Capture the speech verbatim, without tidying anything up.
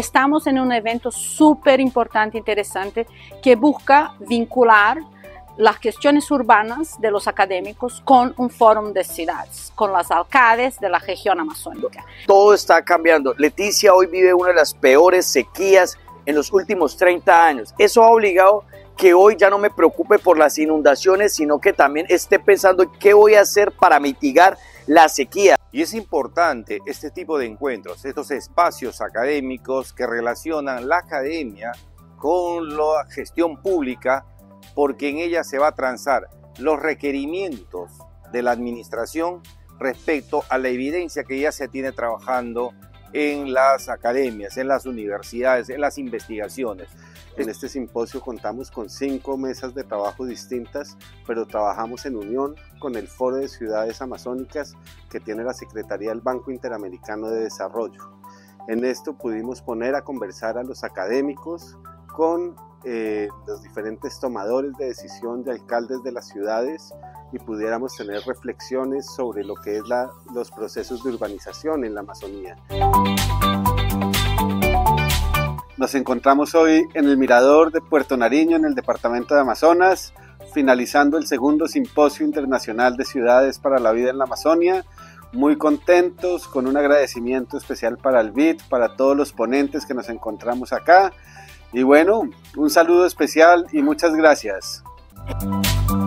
estamos en un evento súper importante, interesante, que busca vincular las cuestiones urbanas de los académicos con un fórum de ciudades, con las alcaldes de la región amazónica. Todo está cambiando. Leticia hoy vive una de las peores sequías en los últimos treinta años. Eso ha obligado que hoy ya no me preocupe por las inundaciones, sino que también esté pensando qué voy a hacer para mitigar la sequía. Y es importante este tipo de encuentros, estos espacios académicos que relacionan la academia con la gestión pública, porque en ella se va a transar los requerimientos de la administración respecto a la evidencia que ya se tiene trabajando en las academias, en las universidades, en las investigaciones. En este simposio contamos con cinco mesas de trabajo distintas, pero trabajamos en unión con el Foro de Ciudades Amazónicas que tiene la Secretaría del Banco Interamericano de Desarrollo. En esto pudimos poner a conversar a los académicos con eh, los diferentes tomadores de decisión de alcaldes de las ciudades y pudiéramos tener reflexiones sobre lo que es la, los procesos de urbanización en la Amazonía. Nos encontramos hoy en el Mirador de Puerto Nariño, en el departamento de Amazonas, finalizando el segundo Simposio Internacional de Ciudades para la Vida en la Amazonia. Muy contentos, con un agradecimiento especial para el B I D, para todos los ponentes que nos encontramos acá. Y bueno, un saludo especial y muchas gracias.